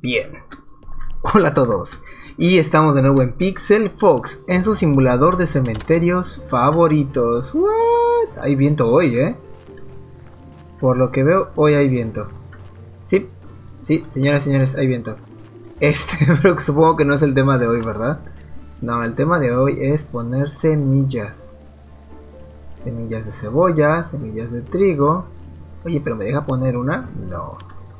Bien. Hola a todos. Y estamos de nuevo en Pixel Fox, en su simulador de cementerios favoritos. What? Hay viento hoy, Por lo que veo, hoy hay viento. Sí, sí, señoras y señores, hay viento. Pero supongo que no es el tema de hoy, ¿verdad? No, el tema de hoy es poner semillas. Semillas de cebolla, semillas de trigo. Oye, pero ¿me deja poner una? No.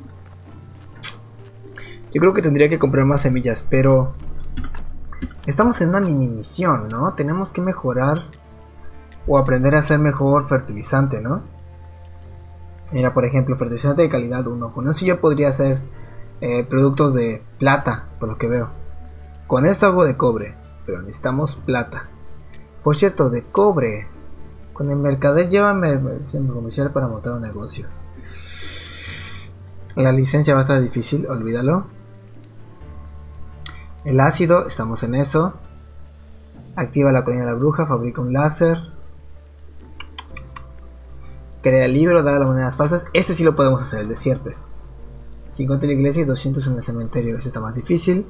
Yo creo que tendría que comprar más semillas, pero estamos en una mini misión, ¿no? Tenemos que mejorar o aprender a hacer mejor fertilizante, ¿no? Mira, por ejemplo, fertilizante de calidad 1. Con eso yo podría hacer productos de plata, por lo que veo. Con esto hago de cobre, pero necesitamos plata. Por cierto, de cobre. Con el mercader llévame licencia comercial para montar un negocio. La licencia va a estar difícil, olvídalo. El ácido, estamos en eso. Activa la colina de la bruja, fabrica un láser. Crea el libro, da las monedas falsas. Este sí lo podemos hacer, el de sierpes. 50 en la iglesia y 200 en el cementerio. Ese está más difícil.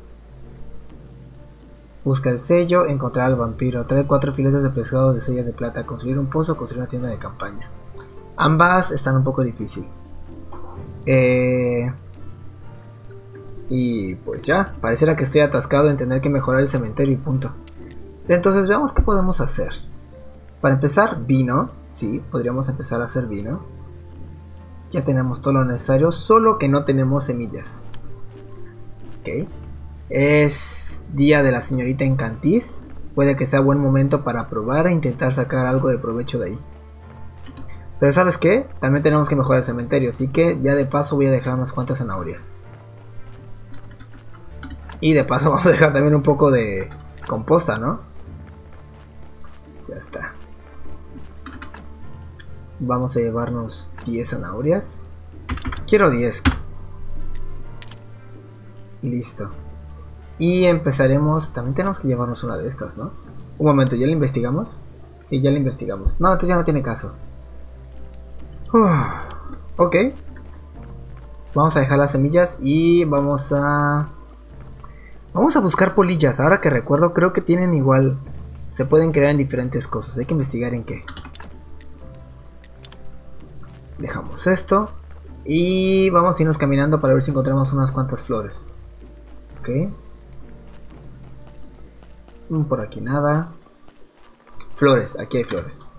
Busca el sello, encontrar al vampiro. Trae 4 filetes de pescado de sello de plata. Construir un pozo, construir una tienda de campaña. Ambas están un poco difícil. Y pues ya, pareciera que estoy atascado en tener que mejorar el cementerio y punto. Entonces veamos qué podemos hacer. Para empezar, vino. Sí, podríamos empezar a hacer vino. Ya tenemos todo lo necesario, solo que no tenemos semillas. Ok. Es día de la señorita Encantis. Puede que sea buen momento para probar e intentar sacar algo de provecho de ahí. Pero ¿sabes qué? También tenemos que mejorar el cementerio, así que ya de paso voy a dejar unas cuantas zanahorias. Y de paso vamos a dejar también un poco de composta, ¿no? Ya está. Vamos a llevarnos 10 zanahorias. Quiero 10. Listo. Y empezaremos. También tenemos que llevarnos una de estas, ¿no? Un momento, ¿ya la investigamos? Sí, ya la investigamos. No, entonces ya no tiene caso. Ok. Vamos a dejar las semillas y vamos a buscar polillas. Ahora que recuerdo, creo que tienen igual. Se pueden crear en diferentes cosas. Hay que investigar en qué. Dejamos esto. Y vamos a irnos caminando para ver si encontramos unas cuantas flores. Ok. Por aquí nada. Flores, aquí hay flores.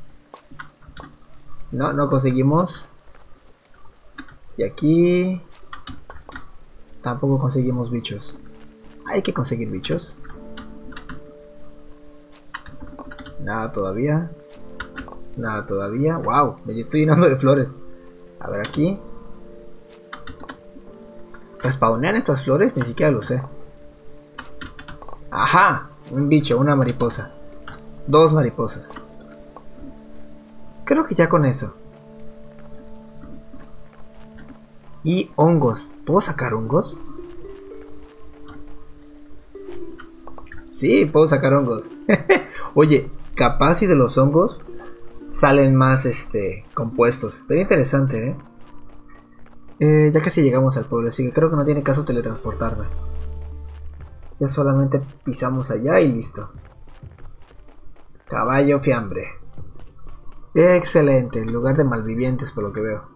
No, no conseguimos. Y aquí tampoco conseguimos bichos. Hay que conseguir bichos. Nada todavía. Nada todavía. Wow, me estoy llenando de flores. A ver aquí. ¿Respawnean estas flores? Ni siquiera lo sé. Ajá, un bicho, una mariposa. 2 mariposas. Creo que ya con eso. Y hongos. ¿Puedo sacar hongos? Sí, puedo sacar hongos. Oye, capaz si de los hongos salen más compuestos. Sería interesante, ya casi llegamos al pueblo, así que creo que no tiene caso teletransportarme. Ya solamente pisamos allá y listo. Caballo fiambre. Excelente, lugar de malvivientes por lo que veo.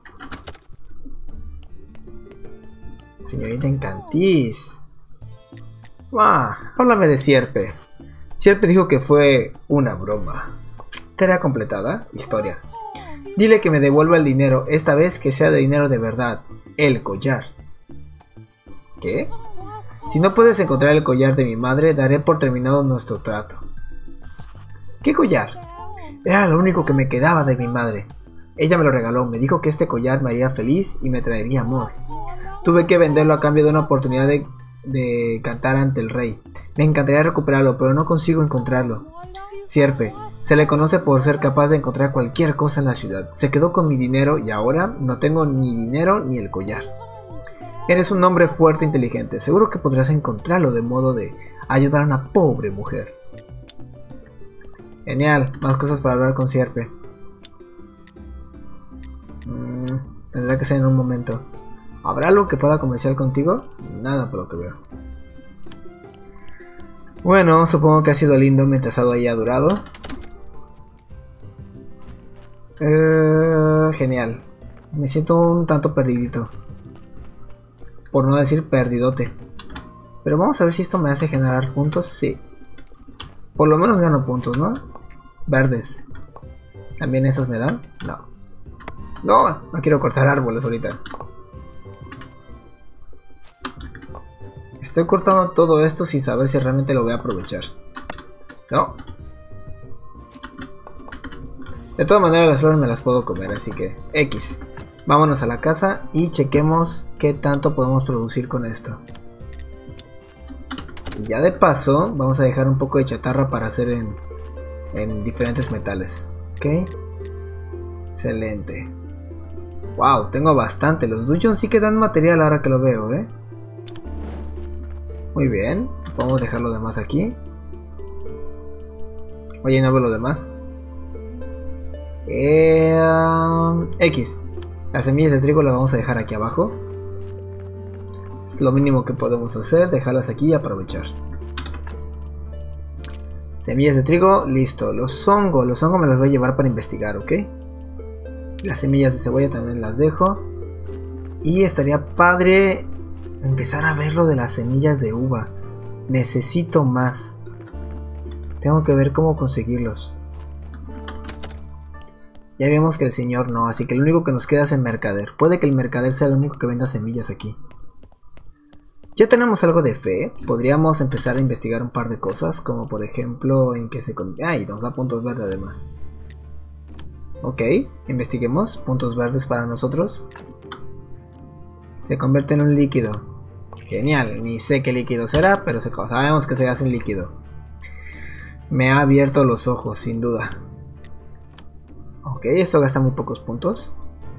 Señorita Encantis. Háblame de Sierpe. Sierpe dijo que fue una broma. Tarea completada. Historia. Dile que me devuelva el dinero, esta vez que sea de dinero de verdad. El collar. ¿Qué? Si no puedes encontrar el collar de mi madre, daré por terminado nuestro trato. ¿Qué collar? Era lo único que me quedaba de mi madre. Ella me lo regaló, me dijo que este collar me haría feliz y me traería amor. Tuve que venderlo a cambio de una oportunidad de cantar ante el rey. Me encantaría recuperarlo, pero no consigo encontrarlo. Sierpe, se le conoce por ser capaz de encontrar cualquier cosa en la ciudad. Se quedó con mi dinero y ahora no tengo ni dinero ni el collar. Eres un hombre fuerte e inteligente. Seguro que podrás encontrarlo de modo de ayudar a una pobre mujer. Genial, más cosas para hablar con Sierpe. Tendrá que ser en un momento. ¿Habrá algo que pueda comerciar contigo? Nada por lo que veo. Bueno, supongo que ha sido lindo mientras algo haya durado. Genial. Me siento un tanto perdidito. Por no decir perdidote. Pero vamos a ver si esto me hace generar puntos. Sí. Por lo menos gano puntos, ¿no? Verdes. ¿También estos me dan? No. No quiero cortar árboles ahorita. Estoy cortando todo esto sin saber si realmente lo voy a aprovechar. No. De todas maneras las flores me las puedo comer, así que X. Vámonos a la casa y chequemos qué tanto podemos producir con esto. Y ya de paso vamos a dejar un poco de chatarra para hacer en diferentes metales. Ok. Excelente. Wow, tengo bastante. Los dungeons sí que dan material ahora que lo veo, ¿eh? Muy bien. Podemos dejar lo demás aquí. Oye, no veo lo demás. X. Las semillas de trigo las vamos a dejar aquí abajo. Es lo mínimo que podemos hacer. Dejarlas aquí y aprovechar. Semillas de trigo, listo. Los hongos me los voy a llevar para investigar, ¿ok? Las semillas de cebolla también las dejo. Y estaría padre empezar a ver lo de las semillas de uva. Necesito más. Tengo que ver cómo conseguirlos. Ya vimos que el señor no, así que lo único que nos queda es el mercader. Puede que el mercader sea el único que venda semillas aquí. Ya tenemos algo de fe. Podríamos empezar a investigar un par de cosas, como por ejemplo en que se... ¡Ay! Nos da puntos verdes además. Ok, investiguemos. Puntos verdes para nosotros. Se convierte en un líquido. Genial, ni sé qué líquido será, pero sabemos que se hace en líquido. Me ha abierto los ojos, sin duda. Ok, esto gasta muy pocos puntos.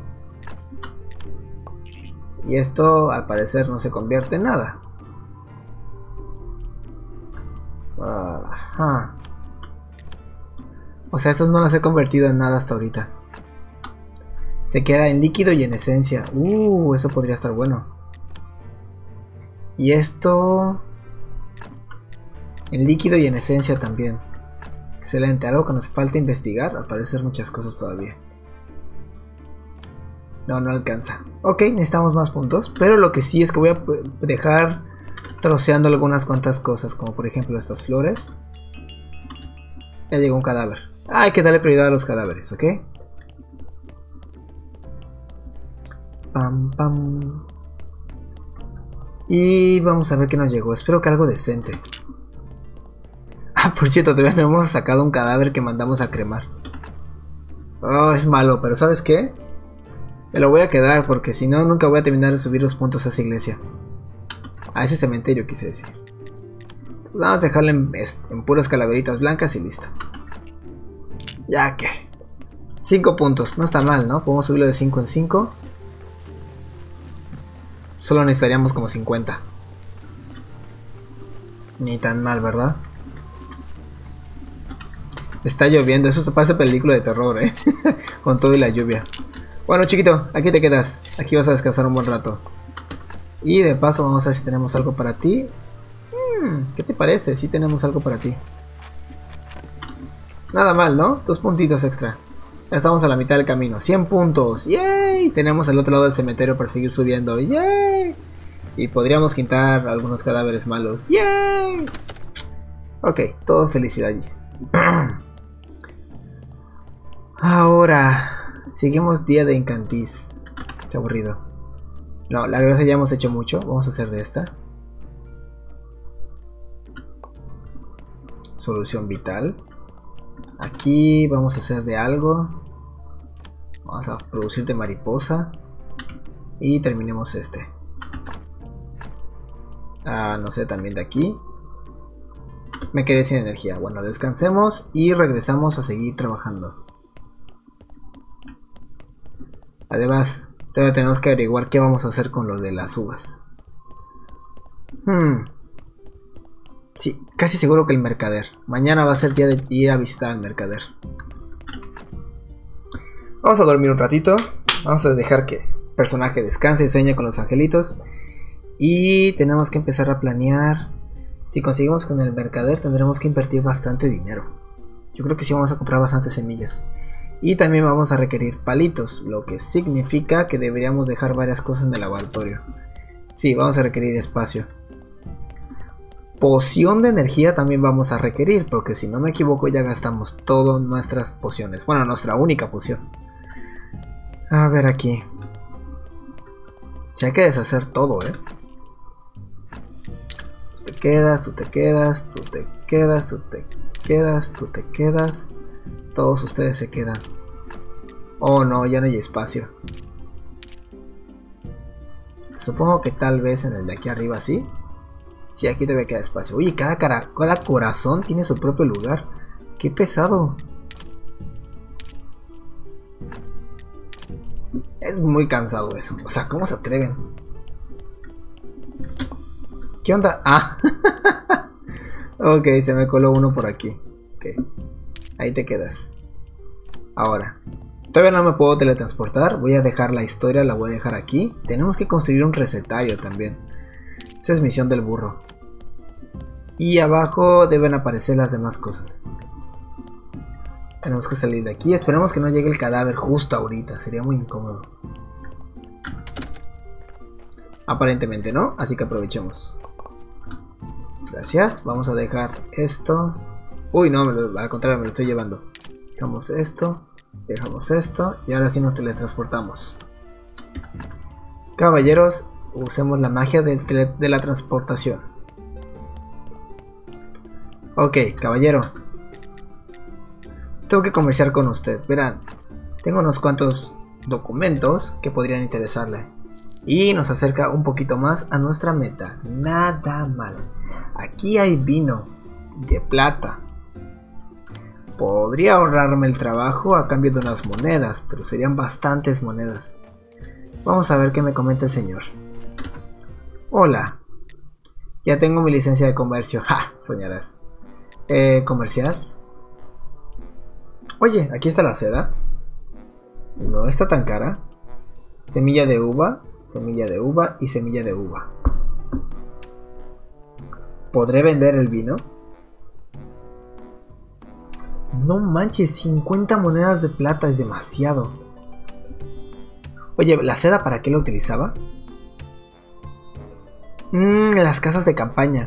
Y esto al parecer no se convierte en nada. Ajá. O sea, estos no los he convertido en nada hasta ahorita. Se queda en líquido y en esencia. Eso podría estar bueno. Y esto... en líquido y en esencia también. Excelente, algo que nos falta investigar. Al parecer muchas cosas todavía. No alcanza. Ok, necesitamos más puntos. Pero lo que sí es que voy a dejar troceando algunas cuantas cosas. Como por ejemplo estas flores. Ya llegó un cadáver. Hay que darle prioridad a los cadáveres, ¿ok? Pam, pam. Y vamos a ver qué nos llegó. Espero que algo decente. Ah, por cierto, todavía no hemos sacado un cadáver que mandamos a cremar. Oh, es malo, pero ¿sabes qué? Me lo voy a quedar porque si no, nunca voy a terminar de subir los puntos a esa iglesia. A ese cementerio, quise decir. Pues vamos a dejarle en puras calaveritas blancas y listo. Ya que 5 puntos, no está mal, ¿no? Podemos subirlo de 5 en 5. Solo necesitaríamos como 50. Ni tan mal, ¿verdad? Está lloviendo, eso se parece película de terror, ¿eh? Con todo y la lluvia. Bueno, chiquito, aquí te quedas. Aquí vas a descansar un buen rato. Y de paso vamos a ver si tenemos algo para ti. ¿Qué te parece? Sí tenemos algo para ti. Nada mal, ¿no? 2 puntitos extra. Ya estamos a la mitad del camino. 100 puntos. ¡Yay! Tenemos el otro lado del cementerio para seguir subiendo. ¡Yay! Y podríamos quitar algunos cadáveres malos. ¡Yay! Ok, todo felicidad. Ahora, seguimos día de Incantis. Qué aburrido. No, la gracia ya hemos hecho mucho. Vamos a hacer de esta. Solución vital. Aquí vamos a hacer de algo. Vamos a producir de mariposa. Y terminemos este. No sé, también de aquí. Me quedé sin energía. Bueno, descansemos y regresamos a seguir trabajando. Además, todavía tenemos que averiguar qué vamos a hacer con lo de las uvas. Sí, casi seguro que el mercader. Mañana va a ser día de ir a visitar al mercader. Vamos a dormir un ratito. Vamos a dejar que personaje descansa y sueña con los angelitos. Y tenemos que empezar a planear. Si conseguimos con el mercader tendremos que invertir bastante dinero. Yo creo que sí vamos a comprar bastantes semillas. Y también vamos a requerir palitos, lo que significa que deberíamos dejar varias cosas en el laboratorio. Sí, vamos a requerir espacio. Poción de energía también vamos a requerir, porque si no me equivoco ya gastamos todas nuestras pociones. Bueno, nuestra única poción. A ver aquí. Si hay que deshacer todo, Tú te quedas, tú te quedas, tú te quedas, tú te quedas, tú te quedas. Todos ustedes se quedan. Oh no, ya no hay espacio. Supongo que tal vez en el de aquí arriba sí. Sí, aquí debe quedar espacio. Oye, cada corazón tiene su propio lugar. Qué pesado. Es muy cansado eso. O sea, ¿cómo se atreven? ¿Qué onda? Ah. Ok, se me coló uno por aquí. Ok. Ahí te quedas. Ahora. Todavía no me puedo teletransportar. Voy a dejar la historia, la voy a dejar aquí. Tenemos que construir un recetario también. Esa es misión del burro. Y abajo deben aparecer las demás cosas. Tenemos que salir de aquí. Esperemos que no llegue el cadáver justo ahorita. Sería muy incómodo. Aparentemente no, así que aprovechemos. Gracias. Vamos a dejar esto. Uy, no, al contrario, me lo estoy llevando. Dejamos esto. Dejamos esto. Y ahora sí nos teletransportamos. Caballeros, usemos la magia de la transportación. Ok, caballero. Tengo que conversar con usted. Verán, tengo unos cuantos documentos que podrían interesarle. Y nos acerca un poquito más a nuestra meta. Nada mal. Aquí hay vino de plata. Podría ahorrarme el trabajo a cambio de unas monedas, pero serían bastantes monedas. Vamos a ver qué me comenta el señor. Hola. Ya tengo mi licencia de comercio. ¡Ja! Soñarás. ¿Comercial? Oye, aquí está la seda. No está tan cara. Semilla de uva y semilla de uva. ¿Podré vender el vino? No manches, 50 monedas de plata es demasiado. Oye, ¿la seda para qué la utilizaba? Las casas de campaña.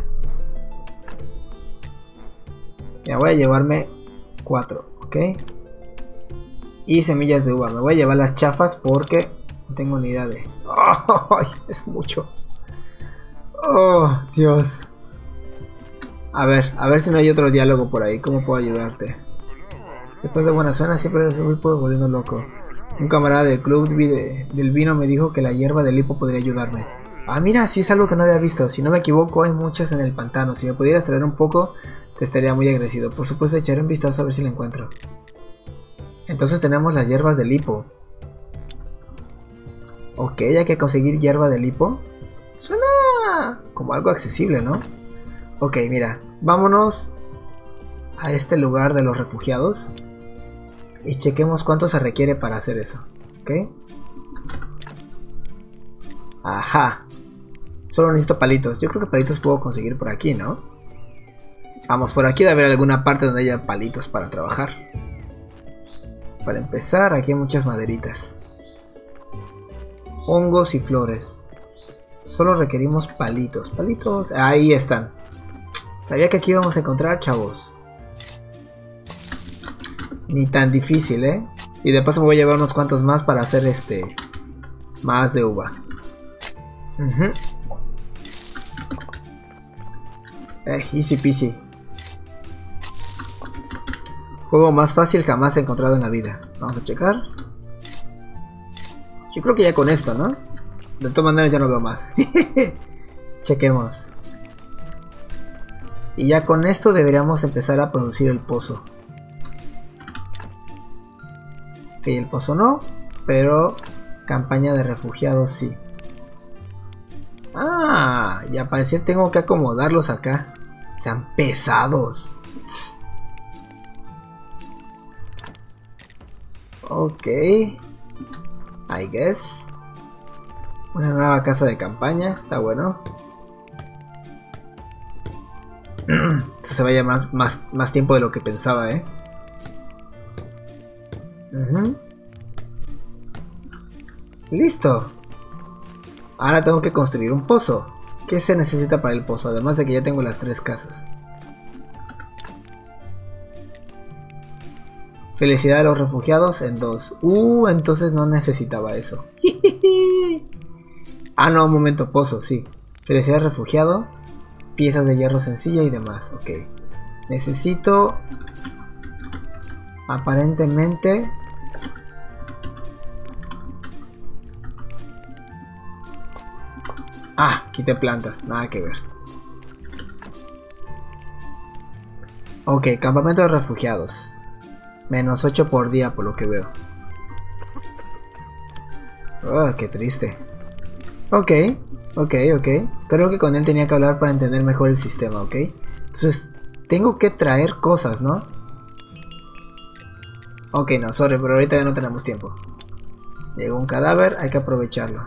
Ya voy a llevarme 4, ¿ok? Y semillas de uva. Me voy a llevar las chafas porque no tengo ni idea de... ¡Oh! Es mucho. ¡Oh, Dios! A ver si no hay otro diálogo por ahí. ¿Cómo puedo ayudarte? Después de buena cena siempre me puedo volviendo loco. Un camarada del club del vino me dijo que la hierba del hipo podría ayudarme. Ah, mira, sí es algo que no había visto. Si no me equivoco, hay muchas en el pantano. Si me pudieras traer un poco, te estaría muy agradecido. Por supuesto, echaré un vistazo a ver si la encuentro. Entonces tenemos las hierbas del hipo. Ok, hay que conseguir hierba del hipo. Suena como algo accesible, ¿no? Ok, mira, vámonos a este lugar de los refugiados y chequemos cuánto se requiere para hacer eso. Ok. Ajá. Solo necesito palitos. Yo creo que palitos puedo conseguir por aquí, ¿no? Vamos, por aquí debe haber alguna parte donde haya palitos para trabajar. Para empezar, aquí hay muchas maderitas. Hongos y flores. Solo requerimos palitos. Palitos. Ahí están. Sabía que aquí íbamos a encontrar, chavos. Ni tan difícil, ¿eh? Y de paso me voy a llevar unos cuantos más para hacer más de uva. Easy peasy. Juego más fácil jamás he encontrado en la vida. Vamos a checar. Yo creo que ya con esto, ¿no? De todas maneras ya no veo más. Chequemos. Y ya con esto deberíamos empezar a producir el pozo. Ok, el pozo no, pero campaña de refugiados sí. Ah, y al parecer tengo que acomodarlos acá. Sean pesados. Ok. I guess. Una nueva casa de campaña, está bueno. Esto se va a llevar más tiempo de lo que pensaba, Listo. Ahora tengo que construir un pozo. ¿Qué se necesita para el pozo? Además de que ya tengo las 3 casas. Felicidad de los refugiados en 2. Entonces no necesitaba eso. Ah, no, un momento, pozo, sí. Felicidad de refugiado. Piezas de hierro sencilla y demás. Ok. Necesito... Aparentemente... Ah, quité plantas. Nada que ver. Ok, campamento de refugiados. Menos 8 por día por lo que veo. Oh, qué triste. Ok. Creo que con él tenía que hablar para entender mejor el sistema, ¿ok? Entonces, tengo que traer cosas, ¿no? Ok, no, sorry, pero ahorita ya no tenemos tiempo. Llegó un cadáver, hay que aprovecharlo.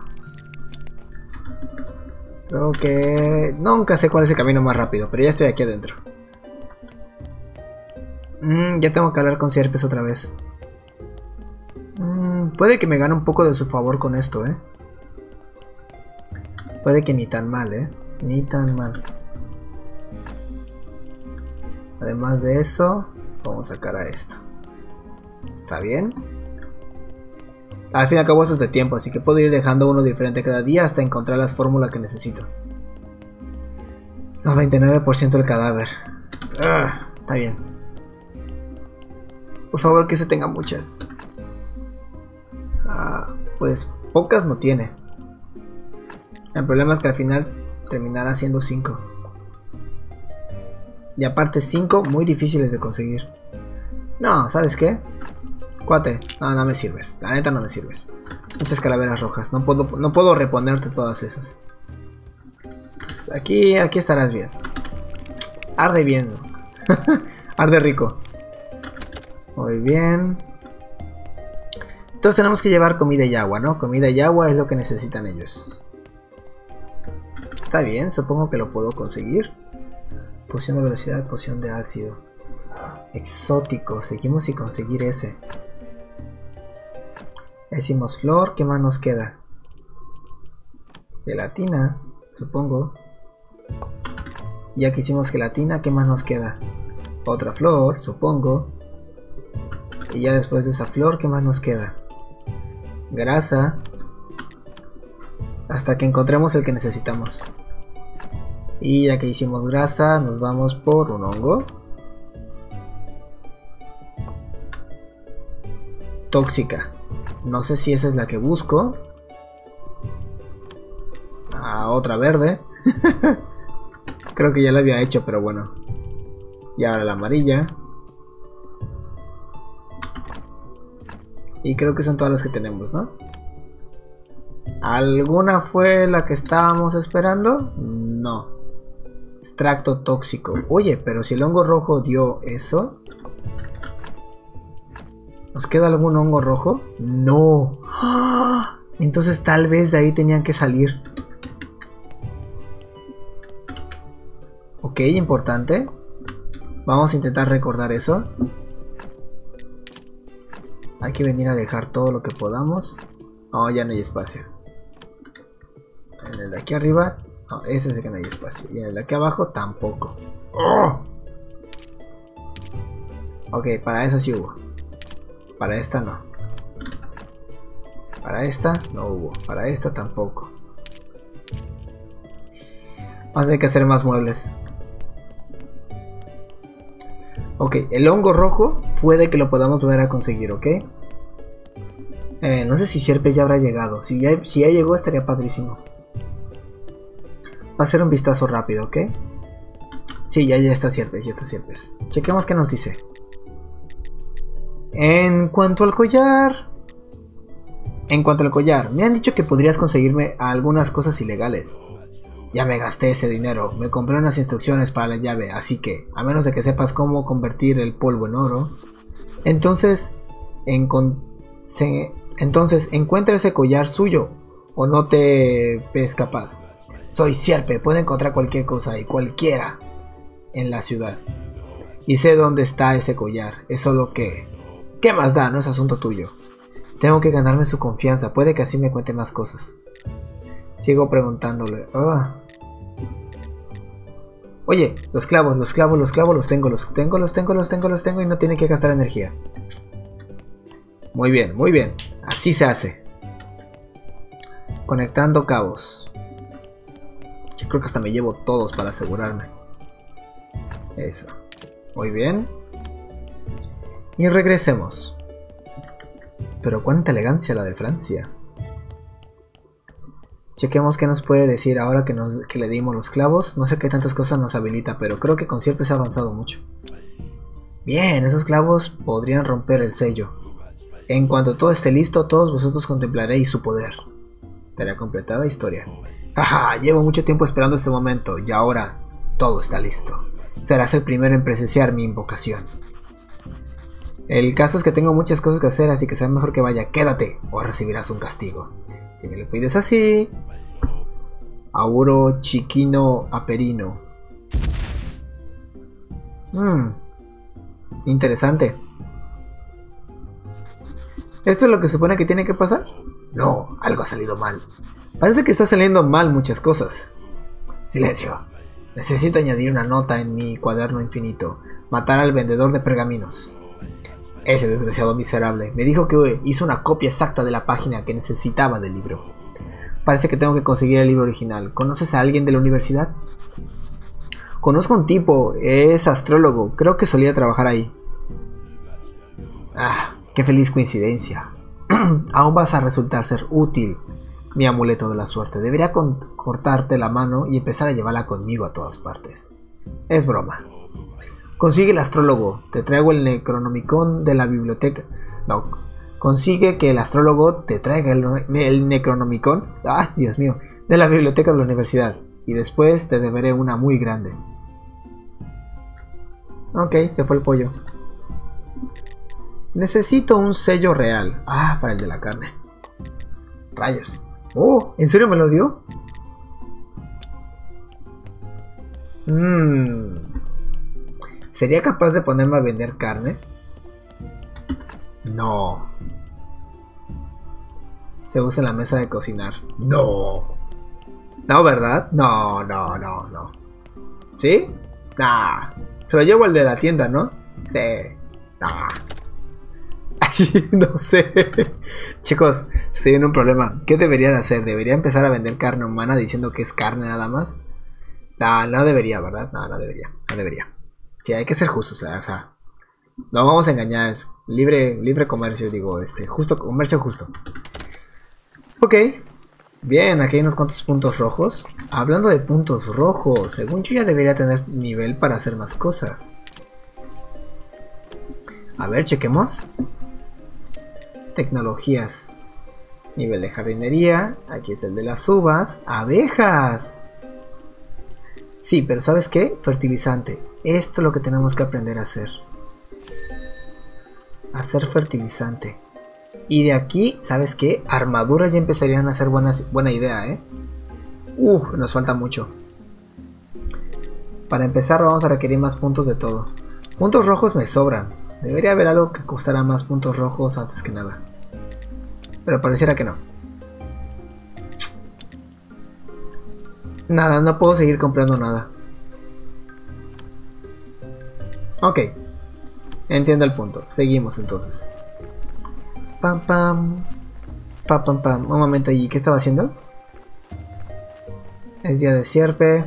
Creo que... Nunca sé cuál es el camino más rápido, pero ya estoy aquí adentro. Ya tengo que hablar con Sierpes otra vez. Puede que me gane un poco de su favor con esto, Puede que ni tan mal, Ni tan mal. Además de eso, vamos a sacar a esto. ¿Está bien? Al fin y al cabo eso es de tiempo, así que puedo ir dejando uno diferente cada día hasta encontrar las fórmulas que necesito. 99% del cadáver. Está bien. Por favor que se tenga muchas. Pues pocas no tiene. El problema es que al final terminará siendo 5. Y aparte 5 muy difíciles de conseguir. No, ¿sabes qué? Cuate, no me sirves. La neta no me sirves. Muchas calaveras rojas. No puedo reponerte todas esas. Pues aquí estarás bien. Arde bien. Arde rico. Muy bien. Entonces tenemos que llevar comida y agua, ¿no? Comida y agua es lo que necesitan ellos. Está bien, supongo que lo puedo conseguir. Poción de velocidad, poción de ácido. Exótico, seguimos sin conseguir ese. Hicimos flor, ¿qué más nos queda? Gelatina, supongo. Ya que hicimos gelatina, ¿qué más nos queda? Otra flor, supongo. Y ya después de esa flor, ¿qué más nos queda? Grasa. Hasta que encontremos el que necesitamos. Y ya que hicimos grasa, nos vamos por un hongo. Tóxica. No sé si esa es la que busco. Otra verde. Creo que ya la había hecho, pero bueno. Y ahora la amarilla. Y creo que son todas las que tenemos, ¿no? ¿Alguna fue la que estábamos esperando? No. Extracto tóxico. Oye, pero si el hongo rojo dio eso... ¿Nos queda algún hongo rojo? No. ¡Ah! Entonces tal vez de ahí tenían que salir. Ok, importante. Vamos a intentar recordar eso. Hay que venir a dejar todo lo que podamos. No, ya no hay espacio. En el de aquí arriba, no, ese es el que no hay espacio. Y en el de aquí abajo tampoco. ¡Oh! Ok, para esa sí hubo. Para esta no. Para esta no hubo. Para esta tampoco. Vamos a tener que hacer más muebles. Ok, el hongo rojo puede que lo podamos volver a conseguir, ¿ok? No sé si Sierpes ya habrá llegado. Si ya llegó estaría padrísimo. Va a ser un vistazo rápido, ¿ok? Sí, ya está Sierpes, ya está Sierpes. Chequemos qué nos dice. En cuanto al collar... me han dicho que podrías conseguirme algunas cosas ilegales. Ya me gasté ese dinero, me compré unas instrucciones para la llave, así que, a menos de que sepas cómo convertir el polvo en oro, entonces encuentra ese collar suyo, ¿O no te ves capaz? Soy Sierpe, puedo encontrar cualquier cosa y cualquiera en la ciudad. Y sé dónde está ese collar, es solo que... ¿Qué más da? No es asunto tuyo. Tengo que ganarme su confianza, puede que así me cuente más cosas. Sigo preguntándole. Oye, los clavos los tengo y no tiene que gastar energía. Muy bien, así se hace. Conectando cabos. Yo creo que hasta me llevo todos para asegurarme. Eso. Muy bien. Y regresemos. Pero cuánta elegancia la de Francia. Chequemos qué nos puede decir ahora que le dimos los clavos. No sé qué tantas cosas nos habilita, pero creo que con Sierpe se ha avanzado mucho. Bien, esos clavos podrían romper el sello. En cuanto todo esté listo, todos vosotros contemplaréis su poder. Tarea completada, historia. Jaja, llevo mucho tiempo esperando este momento y ahora todo está listo. Serás el primero en presenciar mi invocación. El caso es que tengo muchas cosas que hacer, así que será mejor que vaya. Quédate o recibirás un castigo. Si me lo pides así. Auro Chiquino Aperino. Interesante. ¿Esto es lo que supone que tiene que pasar? No, algo ha salido mal. Parece que está saliendo mal muchas cosas. Silencio. Necesito añadir una nota en mi cuaderno infinito. Matar al vendedor de pergaminos. Ese desgraciado miserable me dijo que hizo una copia exacta de la página que necesitaba del libro. Parece que tengo que conseguir el libro original. ¿Conoces a alguien de la universidad? Conozco a un tipo, es astrólogo. Creo que solía trabajar ahí. Ah, qué feliz coincidencia. Aún vas a resultar ser útil, mi amuleto de la suerte. Debería cortarte la mano y empezar a llevarla conmigo a todas partes. Es broma. Consigue el astrólogo. Te traigo el Necronomicon de la biblioteca. No. Consigue que el astrólogo te traiga el Necronomicon. Ah, Dios mío. De la biblioteca de la universidad. Y después te deberé una muy grande. Ok, se fue el pollo. Necesito un sello real. Ah, para el de la carne. Rayos. Oh, ¿en serio me lo dio? ¿Sería capaz de ponerme a vender carne? No. Se usa en la mesa de cocinar. No. No, ¿verdad? No. ¿Sí? Nah. Se lo llevo al de la tienda, ¿no? Sí. Nah. No sé. Chicos, estoy en un problema. ¿Qué debería de hacer? ¿Debería empezar a vender carne humana diciendo que es carne nada más? No debería, ¿verdad? No debería. Sí, hay que ser justos, o sea, no vamos a engañar. Libre comercio, digo, justo, comercio justo. Ok. Bien, aquí hay unos cuantos puntos rojos. Hablando de puntos rojos, según yo ya debería tener nivel para hacer más cosas. A ver, chequemos. Tecnologías. Nivel de jardinería. Aquí está el de las uvas. Abejas. Sí, pero ¿sabes qué? Fertilizante. Esto es lo que tenemos que aprender a hacer. Hacer fertilizante. Y de aquí, ¿sabes qué? Armaduras ya empezarían a ser buena idea, ¿eh? Nos falta mucho. Para empezar vamos a requerir más puntos de todo. Puntos rojos me sobran. Debería haber algo que costara más puntos rojos antes que nada. Pero pareciera que no. Nada, no puedo seguir comprando nada. Ok. Entiendo el punto. Seguimos entonces. Pam pam. Pam pam pam. Un momento allí. ¿Qué estaba haciendo? Es día de Sierpe.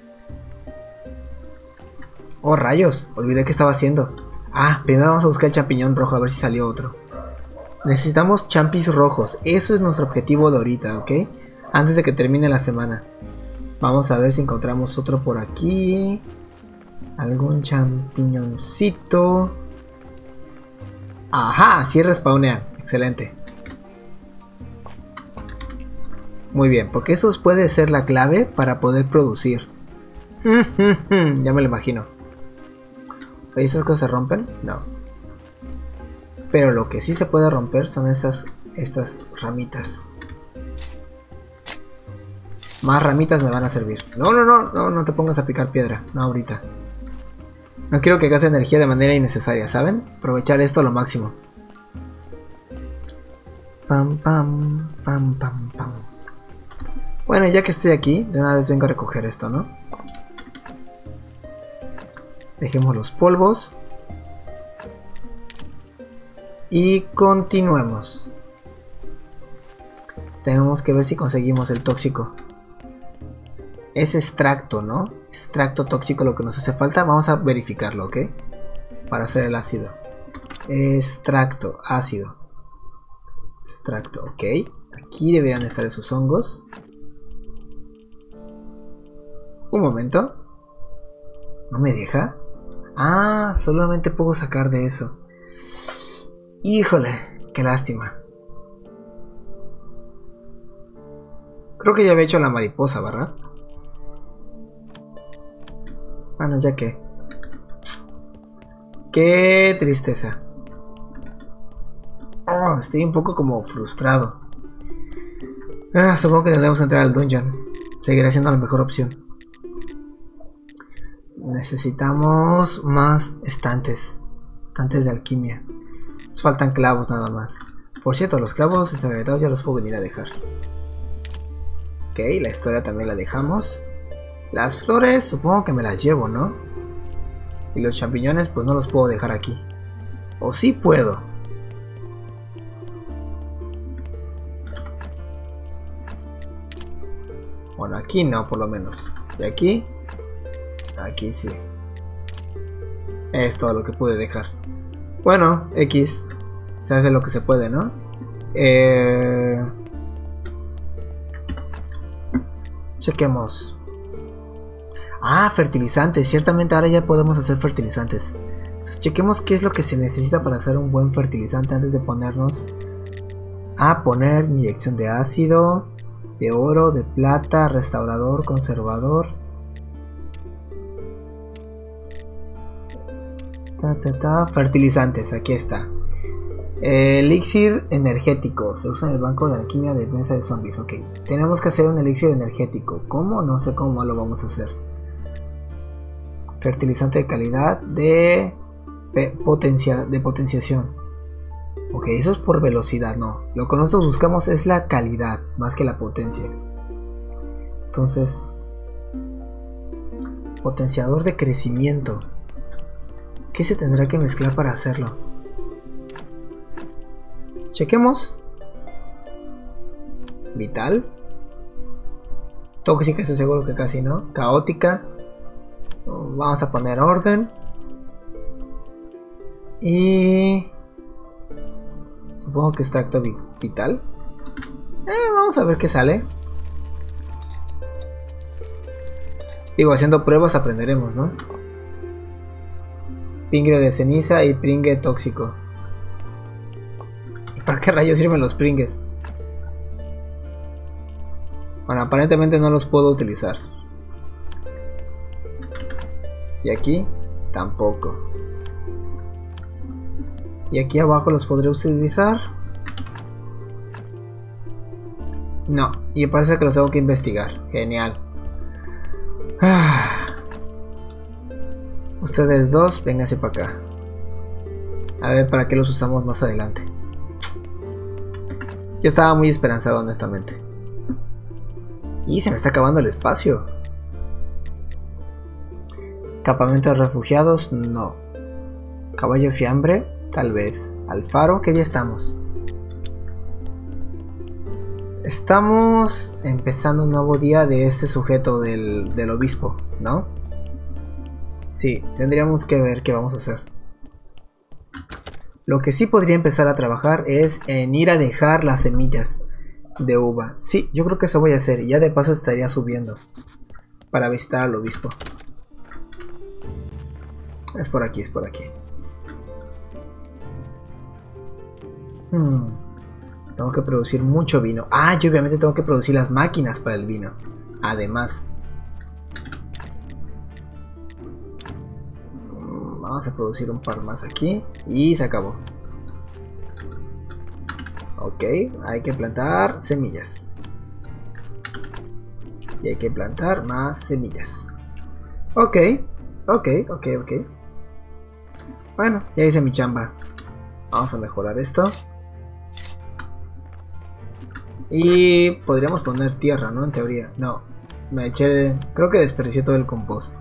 Oh, rayos. Olvidé qué estaba haciendo. Ah, primero vamos a buscar el champiñón rojo a ver si salió otro. Necesitamos champis rojos. Eso es nuestro objetivo de ahorita, ¿ok? Antes de que termine la semana. Vamos a ver si encontramos otro por aquí. Algún champiñoncito. Ajá, sí respawnean. Excelente. Muy bien, porque eso puede ser la clave para poder producir. Ya me lo imagino. ¿Oye, estas cosas se rompen? No. Pero lo que sí se puede romper son estas ramitas. Más ramitas me van a servir. No, no, no, no, no te pongas a picar piedra. No ahorita. No quiero que gaste energía de manera innecesaria, ¿saben? Aprovechar esto a lo máximo. Pam, pam, pam, pam, pam. Bueno, ya que estoy aquí, de una vez vengo a recoger esto, ¿no? Dejemos los polvos. Y continuemos. Tenemos que ver si conseguimos el tóxico. Es extracto, ¿no? Extracto tóxico lo que nos hace falta. Vamos a verificarlo, ¿ok? Para hacer el ácido. Extracto, ácido. Extracto, ok. Aquí deberían estar esos hongos. Un momento. ¿No me deja? Ah, solamente puedo sacar de eso. Híjole, qué lástima. Creo que ya había hecho la mariposa, ¿verdad? Bueno, ya que... Qué tristeza. Oh, estoy un poco como frustrado. Supongo que tendremos que entrar al dungeon. Seguirá siendo la mejor opción. Necesitamos más estantes. Estantes de alquimia. Nos faltan clavos nada más. Por cierto, los clavos ensangrentados ya los puedo venir a dejar. Ok, la historia también la dejamos. Las flores supongo que me las llevo, ¿no? Y los champiñones pues no los puedo dejar aquí. O sí puedo. Bueno, aquí no, por lo menos. Y aquí... Aquí sí. Es todo lo que pude dejar. Bueno, X. Se hace lo que se puede, ¿no? Chequemos. Ah, fertilizantes. Ciertamente ahora ya podemos hacer fertilizantes. Entonces, chequemos qué es lo que se necesita para hacer un buen fertilizante antes de ponernos a poner inyección de ácido, de oro, de plata, restaurador, conservador. Fertilizantes, aquí está. Elixir energético. Se usa en el banco de alquimia de defensa de zombies. Ok, tenemos que hacer un elixir energético. ¿Cómo? No sé cómo lo vamos a hacer. Fertilizante de calidad de potenciación. Ok, eso es por velocidad, no. Lo que nosotros buscamos es la calidad más que la potencia. Entonces, potenciador de crecimiento. ¿Qué se tendrá que mezclar para hacerlo? Chequemos. Vital. Tóxica, estoy seguro que casi no. Caótica. Vamos a poner orden. Y... supongo que extracto vital. Vamos a ver qué sale. Digo, haciendo pruebas aprenderemos, ¿no? Pringre de ceniza y pringue tóxico. ¿Para qué rayos sirven los pringues? Bueno, aparentemente no los puedo utilizar. Y aquí tampoco. Y aquí abajo los podré utilizar. No, y parece que los tengo que investigar. Genial. Ustedes dos, vénganse para acá. A ver para qué los usamos más adelante. Yo estaba muy esperanzado, honestamente. Y se me está acabando el espacio. Campamento de refugiados, no. Caballo fiambre, tal vez. Alfaro, ¿qué día estamos? Estamos empezando un nuevo día de este sujeto del obispo, ¿no? Sí, tendríamos que ver qué vamos a hacer. Lo que sí podría empezar a trabajar es en ir a dejar las semillas de uva. Sí, yo creo que eso voy a hacer. Y ya de paso estaría subiendo para visitar al obispo. Es por aquí, es por aquí. Tengo que producir mucho vino. Ah, yo obviamente tengo que producir las máquinas para el vino. Además. Vamos a producir un par más aquí. Y se acabó. Ok, hay que plantar semillas. Y hay que plantar más semillas. Ok. Bueno, ya hice mi chamba. Vamos a mejorar esto. Y podríamos poner tierra, ¿no? En teoría. No. Me eché... Creo que desperdicié todo el compost.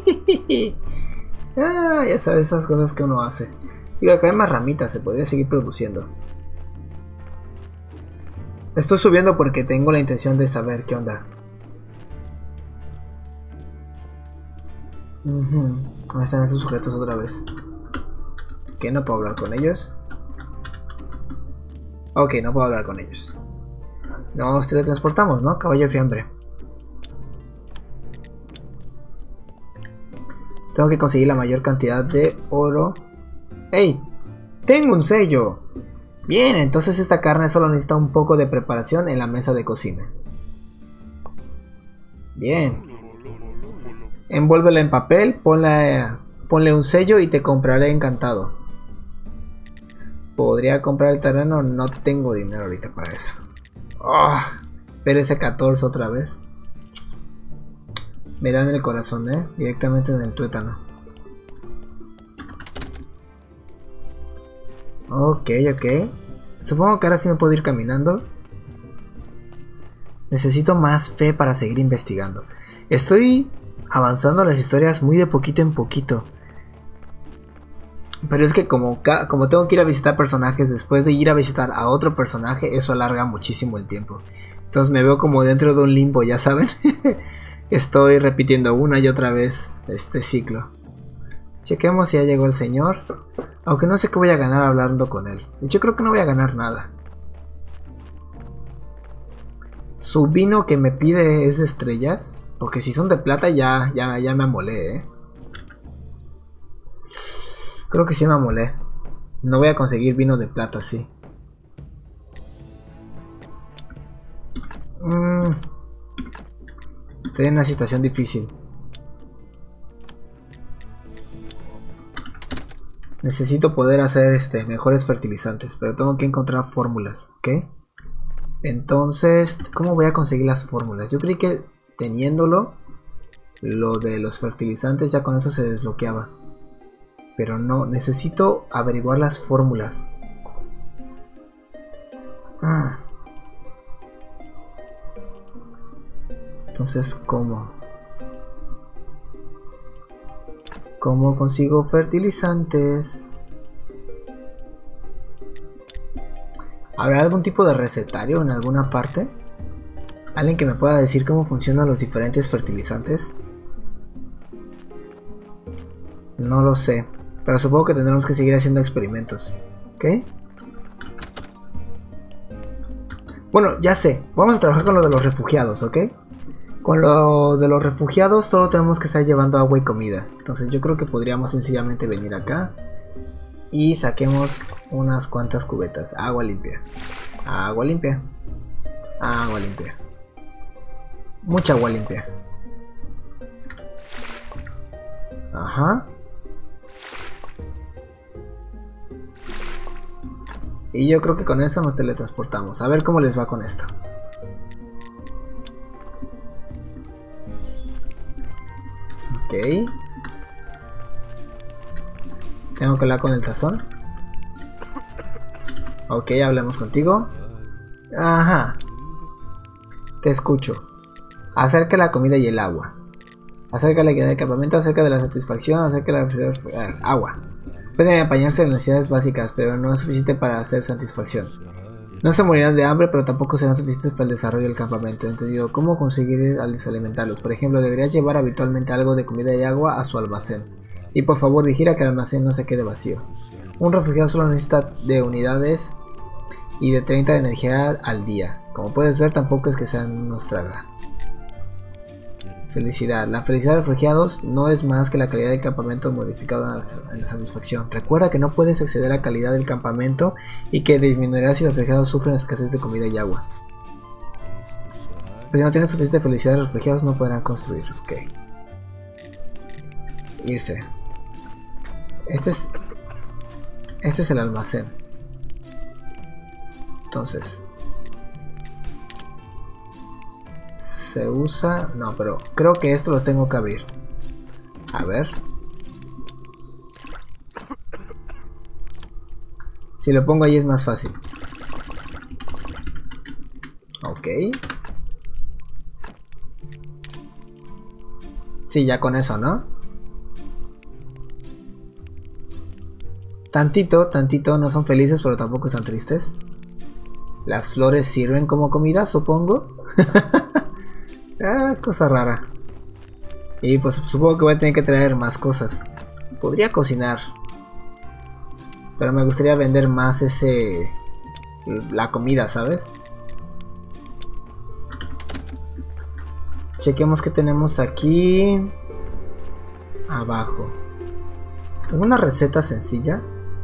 Ya sabes, esas cosas que uno hace. Digo, acá hay más ramitas. Se podría seguir produciendo. Estoy subiendo porque tengo la intención de saber qué onda. ¿Dónde están esos sujetos otra vez? ¿Qué? ¿No puedo hablar con ellos? Ok, no puedo hablar con ellos. Nos teletransportamos, ¿no? Caballo de fiambre. Tengo que conseguir la mayor cantidad de oro. ¡Ey! ¡Tengo un sello! Bien, entonces esta carne solo necesita un poco de preparación en la mesa de cocina. Bien. Envuélvela en papel, ponle un sello y te compraré encantado. ¿Podría comprar el terreno? No tengo dinero ahorita para eso. Oh, pero ese 14 otra vez. Me dan el corazón, directamente en el tuétano. Ok. Supongo que ahora sí me puedo ir caminando. Necesito más fe para seguir investigando. Estoy avanzando las historias muy de poquito en poquito. Pero es que como tengo que ir a visitar personajes, después de ir a visitar a otro personaje, eso alarga muchísimo el tiempo. Entonces me veo como dentro de un limbo, ya saben. Estoy repitiendo una y otra vez este ciclo. Chequemos si ya llegó el señor. Aunque no sé qué voy a ganar hablando con él. Yo creo que no voy a ganar nada. Su vino que me pide es de estrellas. Porque si son de plata ya me amolé, Creo que sí me amolé. No voy a conseguir vino de plata, sí. Estoy en una situación difícil. Necesito poder hacer mejores fertilizantes, pero tengo que encontrar fórmulas, ¿ok? Entonces, ¿cómo voy a conseguir las fórmulas? Yo creí que teniéndolo, lo de los fertilizantes ya con eso se desbloqueaba. Pero no, necesito averiguar las fórmulas. Entonces, ¿cómo? ¿Cómo consigo fertilizantes? ¿Habrá algún tipo de recetario en alguna parte? ¿Alguien que me pueda decir cómo funcionan los diferentes fertilizantes? No lo sé. Pero supongo que tendremos que seguir haciendo experimentos. ¿Ok? Bueno, ya sé. Vamos a trabajar con lo de los refugiados, ¿ok? Con lo de los refugiados solo tenemos que estar llevando agua y comida. Entonces yo creo que podríamos sencillamente venir acá y saquemos unas cuantas cubetas. Agua limpia. Agua limpia. Agua limpia. Mucha agua limpia. Ajá. Y yo creo que con eso nos teletransportamos. A ver cómo les va con esto. Ok. Tengo que hablar con el tazón. Ok, hablemos contigo. Ajá. Te escucho. Acerca de la comida y el agua. Acerca de la equidad del campamento, acerca de la satisfacción, acerca de la agua. Pueden apañarse en necesidades básicas, pero no es suficiente para hacer satisfacción. No se morirán de hambre, pero tampoco serán suficientes para el desarrollo del campamento. Entendido, ¿cómo conseguir alimentarlos? Por ejemplo, deberías llevar habitualmente algo de comida y agua a su almacén. Y por favor, vigila que el almacén no se quede vacío. Un refugiado solo necesita de unidades y de 30 de energía al día. Como puedes ver, tampoco es que sean unos traga. Felicidad. La felicidad de los refugiados no es más que la calidad del campamento modificada en la satisfacción. Recuerda que no puedes exceder la calidad del campamento y que disminuirá si los refugiados sufren escasez de comida y agua. Pues si no tienen suficiente felicidad, los refugiados no podrán construir. Ok. Irse. Este es el almacén. Entonces, se usa... No, pero creo que esto los tengo que abrir. A ver. Si lo pongo ahí es más fácil. Ok. Sí, ya con eso, ¿no? Tantito, no son felices, pero tampoco están tristes. Las flores sirven como comida, supongo. Ah, cosa rara. Y pues supongo que voy a tener que traer más cosas. Podría cocinar, pero me gustaría vender más la comida, ¿sabes? Chequemos qué tenemos aquí abajo. Una receta sencilla.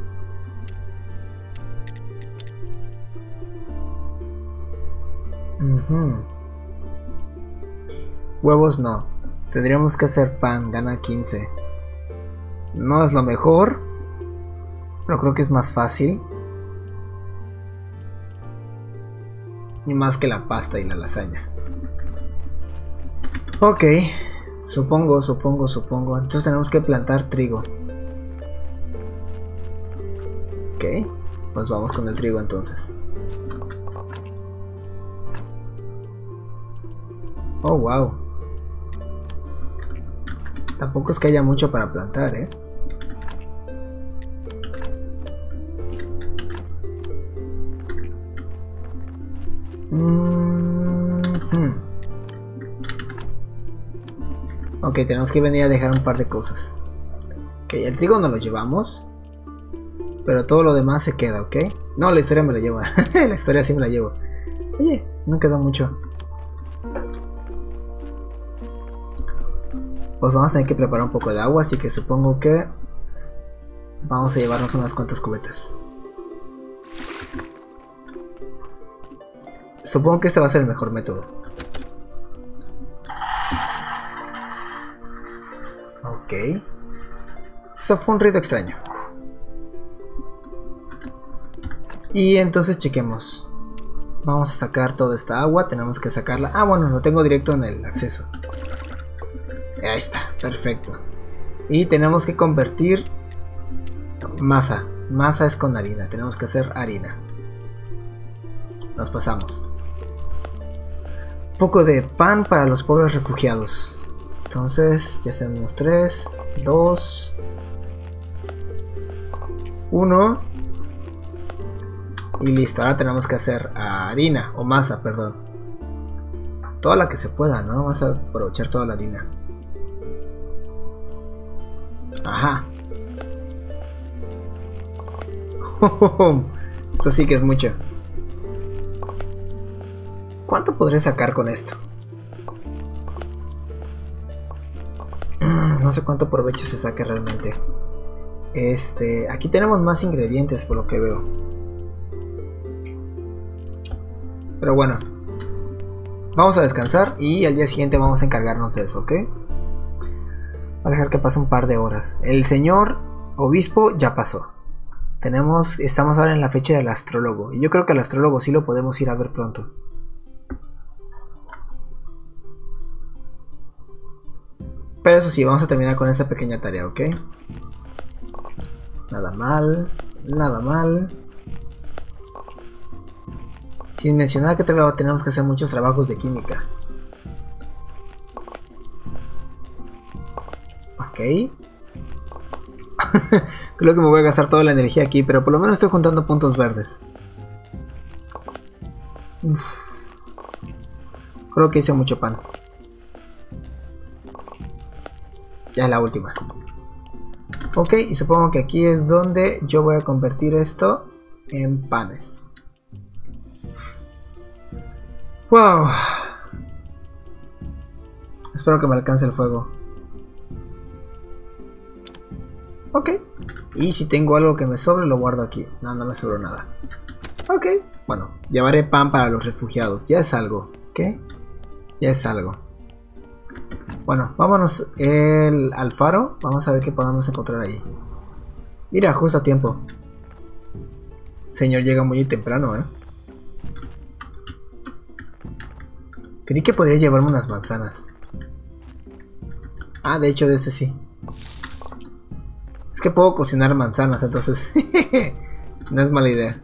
Huevos no. Tendríamos que hacer pan, gana 15. No es lo mejor, pero creo que es más fácil. Y más que la pasta y la lasaña. Ok. Supongo. Entonces tenemos que plantar trigo. Ok. Pues vamos con el trigo entonces. Oh, wow. Tampoco es que haya mucho para plantar, ¿eh? Ok, tenemos que venir a dejar un par de cosas. Ok, el trigo no lo llevamos. Pero todo lo demás se queda, ¿ok? No, la historia me la lleva. La historia sí me la llevo. Oye, no quedó mucho. Pues vamos a tener que preparar un poco de agua, así que supongo que vamos a llevarnos unas cuantas cubetas. Supongo que este va a ser el mejor método. Ok. Eso fue un ruido extraño. Y entonces chequemos. Vamos a sacar toda esta agua. Tenemos que sacarla. Ah, bueno, lo tengo directo en el acceso. Ahí está, perfecto. Y tenemos que convertir masa. Masa es con harina. Tenemos que hacer harina. Nos pasamos. Un poco de pan para los pobres refugiados. Entonces, ya tenemos 3, 2, 1. Y listo, ahora tenemos que hacer harina, o masa, perdón. Toda la que se pueda, ¿no? Vamos a aprovechar toda la harina. Ajá. Esto sí que es mucho. ¿Cuánto podré sacar con esto? No sé cuánto provecho se saque realmente. Aquí tenemos más ingredientes por lo que veo. Pero bueno, vamos a descansar y al día siguiente vamos a encargarnos de eso, ¿ok? Voy a dejar que pase un par de horas. El señor obispo ya pasó. Estamos ahora en la fecha del astrólogo. Y yo creo que al astrólogo sí lo podemos ir a ver pronto. Pero eso sí, vamos a terminar con esta pequeña tarea, ¿ok? Nada mal, nada mal. Sin mencionar que tenemos que hacer muchos trabajos de química. Ok. Creo que me voy a gastar toda la energía aquí, pero por lo menos estoy juntando puntos verdes. Uf. Creo que hice mucho pan. Ya es la última. Ok, y supongo que aquí es donde yo voy a convertir esto en panes. Wow. Espero que me alcance el fuego. Ok. Y si tengo algo que me sobre, lo guardo aquí. No, no me sobró nada. Ok. Bueno, llevaré pan para los refugiados. Ya es algo. ¿Ok? Ya es algo. Bueno, vámonos al faro. Vamos a ver qué podemos encontrar ahí. Mira, justo a tiempo. El señor llega muy temprano, ¿eh? Creí que podría llevarme unas manzanas. Ah, de hecho de este sí. Es que puedo cocinar manzanas, entonces no es mala idea.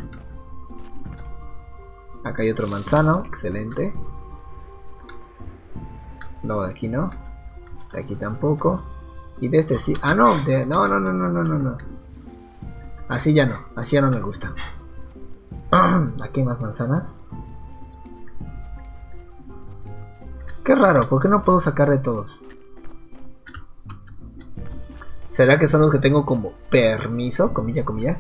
Acá hay otro manzano, excelente. No, de aquí no. De aquí tampoco. Y de este sí. Ah, no, no. Así ya no me gusta. Aquí hay más manzanas. Qué raro, ¿por qué no puedo sacar de todos? ¿Será que son los que tengo como permiso? Comilla, comilla.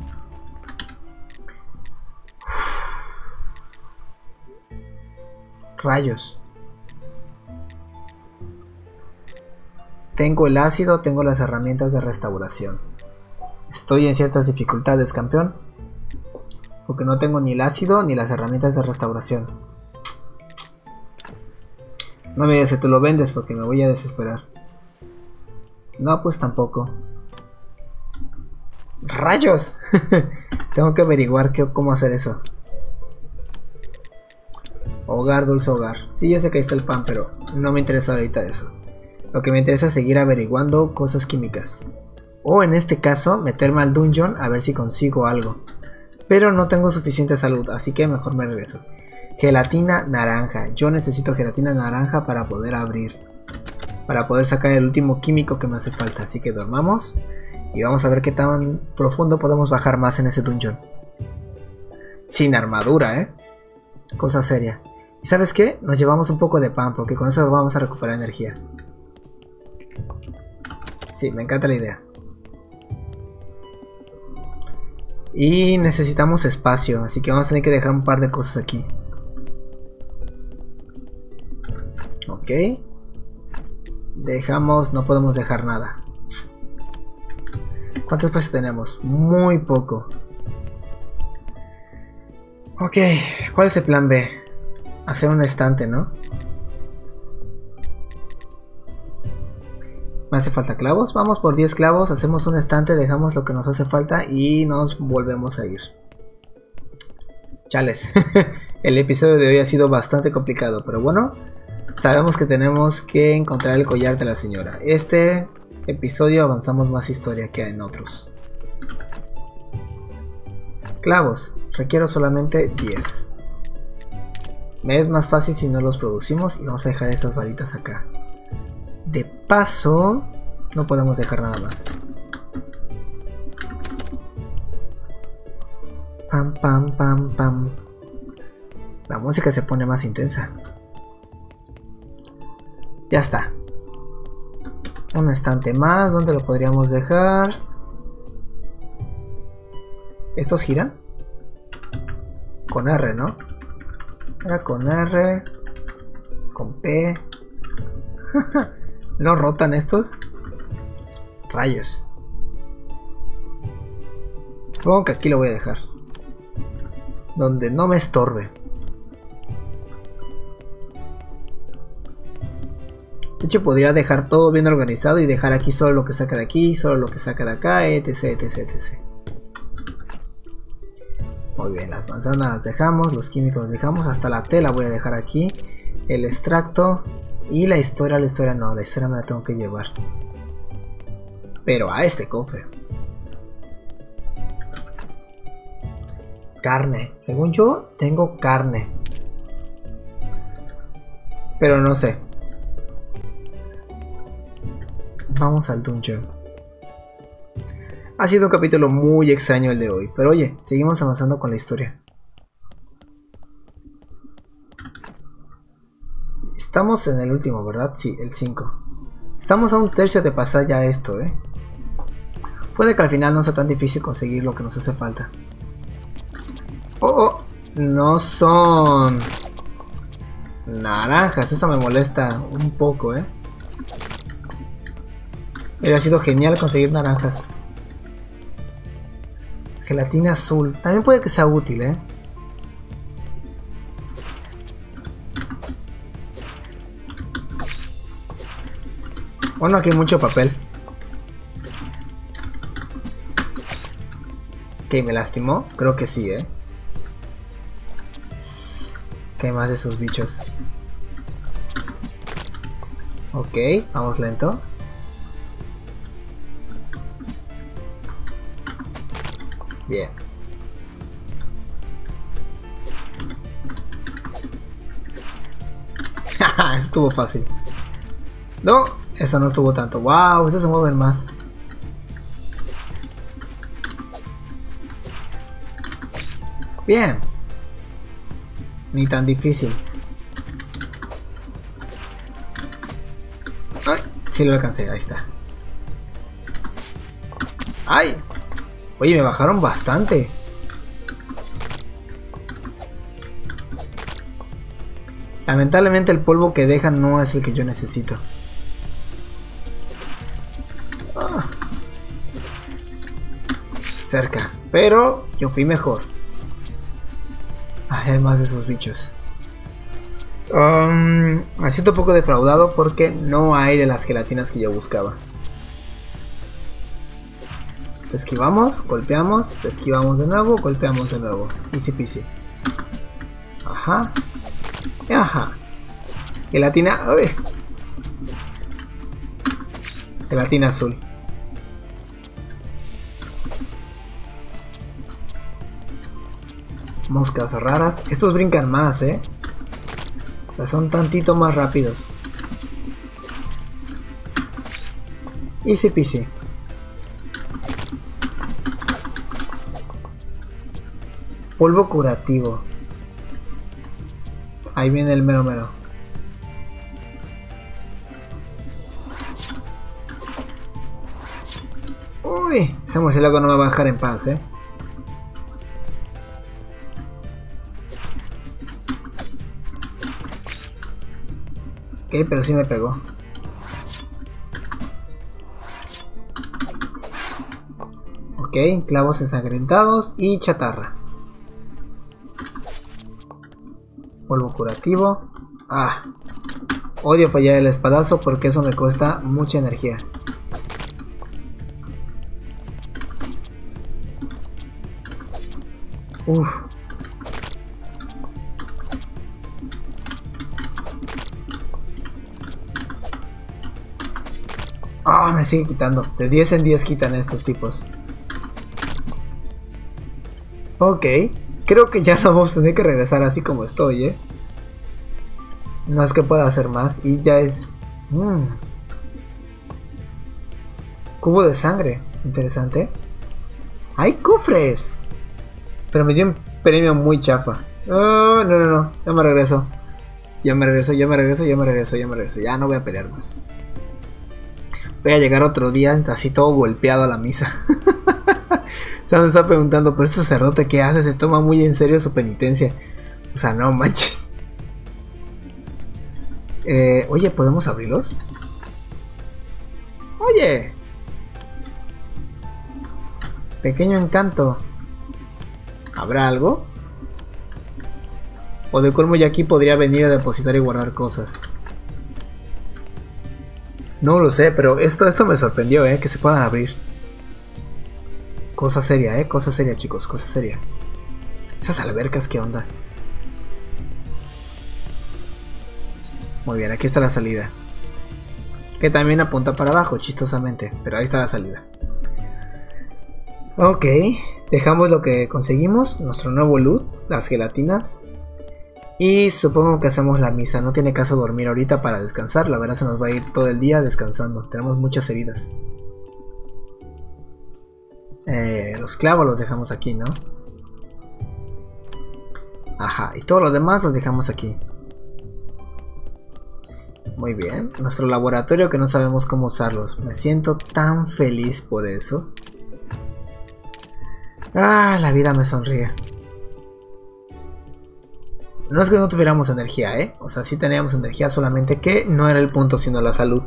Rayos. Tengo el ácido, tengo las herramientas de restauración. Estoy en ciertas dificultades, campeón. Porque no tengo ni el ácido ni las herramientas de restauración. No me digas que tú lo vendes porque me voy a desesperar. No, pues tampoco. ¡Rayos! Tengo que averiguar cómo hacer eso. Hogar, dulce hogar. Sí, yo sé que ahí está el pan, pero no me interesa ahorita eso. Lo que me interesa es seguir averiguando cosas químicas. O en este caso, meterme al dungeon a ver si consigo algo. Pero no tengo suficiente salud, así que mejor me regreso. Gelatina naranja. Yo necesito gelatina naranja para poder abrir. Para poder sacar el último químico que me hace falta. Así que dormamos. Y vamos a ver qué tan profundo podemos bajar más en ese dungeon. Sin armadura, cosa seria. ¿Y sabes qué? Nos llevamos un poco de pan, porque con eso vamos a recuperar energía. Sí, me encanta la idea. Y necesitamos espacio, así que vamos a tener que dejar un par de cosas aquí. Ok. Dejamos, no podemos dejar nada. ¿Cuánto espacio tenemos? Muy poco. Ok, ¿cuál es el plan B? Hacer un estante, ¿no? Me hace falta clavos. Vamos por 10 clavos, hacemos un estante, dejamos lo que nos hace falta y nos volvemos a ir. Chales. El episodio de hoy ha sido bastante complicado, pero bueno, sabemos que tenemos que encontrar el collar de la señora. Este episodio avanzamos más historia que en otros. Clavos. Requiero solamente 10. Me es más fácil si no los producimos y vamos a dejar estas varitas acá. De paso, no podemos dejar nada más. Pam, pam, pam, pam. La música se pone más intensa. Ya está. Un estante más. ¿Dónde lo podríamos dejar? ¿Estos giran? Con R, ¿no? Era con R. Con P. ¿No rotan estos? Rayos. Supongo que aquí lo voy a dejar. Donde no me estorbe. De hecho podría dejar todo bien organizado y dejar aquí solo lo que saca de aquí, solo lo que saca de acá, etc, etc, etc. Muy bien, las manzanas las dejamos, los químicos los dejamos, hasta la tela voy a dejar aquí. El extracto y la historia no, la historia me la tengo que llevar. Pero a este cofre. Carne, según yo tengo carne. Pero no sé. Vamos al dungeon. Ha sido un capítulo muy extraño el de hoy, pero oye, seguimos avanzando con la historia. Estamos en el último, ¿verdad? Sí, el 5. Estamos a un tercio de pasar ya esto, Puede que al final no sea tan difícil conseguir lo que nos hace falta. Oh, no son naranjas, eso me molesta un poco, Hubiera sido genial conseguir naranjas. Gelatina azul. También puede que sea útil, Bueno, aquí hay mucho papel. ¿Que me lastimó? Creo que sí, ¿Qué hay más de esos bichos? Ok, vamos lento. Bien. Eso estuvo fácil. No, eso no estuvo tanto. Wow, eso se mueven más. Bien. Ni tan difícil. Ay, sí lo alcancé, ahí está. ¡Ay! Oye, me bajaron bastante. Lamentablemente el polvo que dejan no es el que yo necesito. Ah. Cerca, pero yo fui mejor. Hay más de esos bichos. Me siento un poco defraudado porque no hay de las gelatinas que yo buscaba. Esquivamos, golpeamos, esquivamos de nuevo, golpeamos de nuevo. Easy peasy. Ajá. Ajá. Gelatina. Uy. Gelatina azul. Moscas raras. Estos brincan más, O sea, son tantito más rápidos. Easy peasy. Polvo curativo. Ahí viene el mero mero. Uy, ese murciélago no me va a dejar en paz, Ok, pero sí me pegó. Ok, clavos ensangrentados y chatarra. Polvo curativo. Ah, odio fallar el espadazo porque eso me cuesta mucha energía. Uff. Ah, me siguen quitando. De 10 en 10 quitan estos tipos. Ok. Creo que ya no vamos a tener que regresar así como estoy, No es que pueda hacer más. Y ya es... Cubo de sangre. Interesante. ¡Hay cofres! Pero me dio un premio muy chafa. Oh, no. Ya me regreso. Ya me regreso. Ya no voy a pelear más. Voy a llegar otro día así todo golpeado a la misa. Se me está preguntando, pero este sacerdote ¿qué hace? Se toma muy en serio su penitencia. O sea, no manches. Oye, ¿podemos abrirlos? Oye. Pequeño encanto. ¿Habrá algo? O de colmo ya aquí podría venir a depositar y guardar cosas. No lo sé, pero esto me sorprendió, que se puedan abrir. Cosa seria, cosa seria, chicos, cosa seria. Esas albercas, ¿qué onda? Muy bien, aquí está la salida. Que también apunta para abajo, chistosamente. Pero ahí está la salida. Ok, dejamos lo que conseguimos, nuestro nuevo loot, las gelatinas. Y supongo que hacemos la misa. No tiene caso dormir ahorita para descansar. La verdad se nos va a ir todo el día descansando. Tenemos muchas heridas. Los clavos los dejamos aquí, ¿no? Ajá, y todo lo demás lo dejamos aquí. Muy bien. Nuestro laboratorio que no sabemos cómo usarlos. Me siento tan feliz por eso. Ah, la vida me sonríe. No es que no tuviéramos energía, O sea, sí teníamos energía, solamente que no era el punto, sino la salud.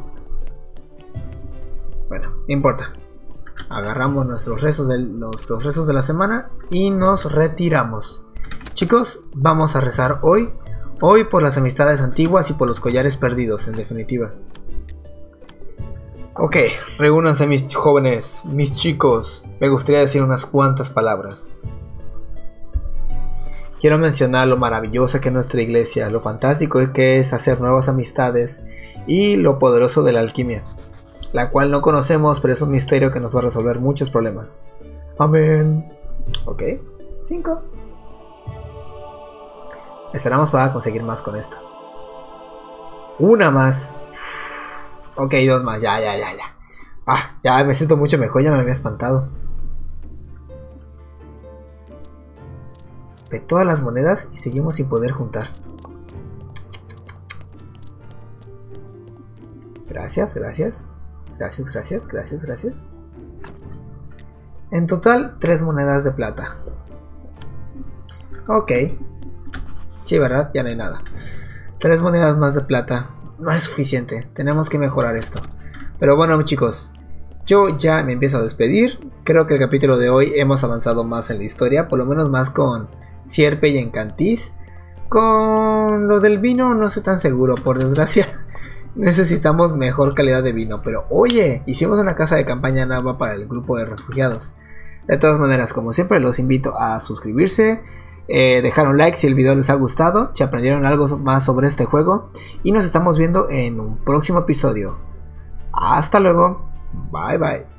Bueno, no importa. Agarramos nuestros restos de la semana y nos retiramos. Chicos, vamos a rezar hoy. Hoy por las amistades antiguas y por los collares perdidos, en definitiva. Ok, reúnanse mis jóvenes, mis chicos. Me gustaría decir unas cuantas palabras. quiero mencionar lo maravillosa que es nuestra iglesia, lo fantástico que es hacer nuevas amistades y lo poderoso de la alquimia, la cual no conocemos, pero es un misterio que nos va a resolver muchos problemas. Amén. Ok, 5. Esperamos para conseguir más con esto. Una más. Ok, 2 más, ya. Ya me siento mucho mejor, ya me había espantado. Ve todas las monedas y seguimos sin poder juntar. Gracias. En total, 3 monedas de plata. Ok. Sí, ¿verdad? Ya no hay nada. 3 monedas más de plata. No es suficiente. Tenemos que mejorar esto. Pero bueno, chicos. Yo ya me empiezo a despedir. Creo que el capítulo de hoy hemos avanzado más en la historia. Por lo menos más con Sierpe y Encantis. Con lo del vino no estoy tan seguro. Por desgracia. Necesitamos mejor calidad de vino. Pero oye, hicimos una casa de campaña nueva para el grupo de refugiados. De todas maneras, como siempre, los invito a suscribirse, dejar un like si el video les ha gustado, si aprendieron algo más sobre este juego. Y nos estamos viendo en un próximo episodio. Hasta luego. Bye bye.